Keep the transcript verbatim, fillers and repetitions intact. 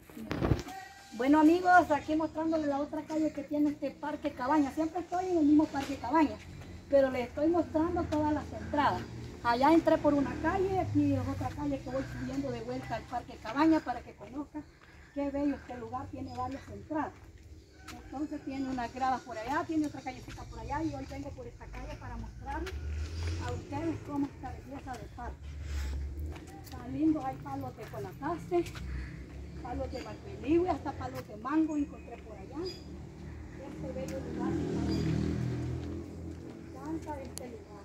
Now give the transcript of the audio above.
Bueno amigos, aquí mostrándoles la otra calle que tiene este Parque Cabañas. Siempre estoy en el mismo Parque Cabañas, pero les estoy mostrando todas las entradas. Allá entré por una calle, aquí es otra calle que voy subiendo de vuelta al Parque Cabañas para que conozcan qué bello este lugar, tiene varias entradas. Entonces tiene unas gradas por allá, tiene otra callecita por allá y hoy vengo por esta calle para mostrarles a ustedes cómo está belleza del parque. Está lindo, hay palos de Guanacaste, palos de Malpeligüe, hasta palos de mango encontré por allá. Este bello lugar, me encanta este lugar.